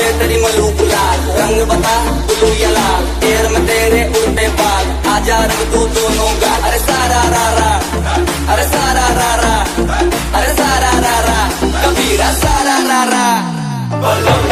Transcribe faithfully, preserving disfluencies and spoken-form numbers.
बोले तेरी मलूक लाल, रंग बता ब्लू या लाल, पैर में तेरे उल्टे बाल, आजा रंग तू दोनों का। अरे सारा रा रा, अरे सारा रा रा, अरे सारा रा रा, कबीरा सारा रा रा।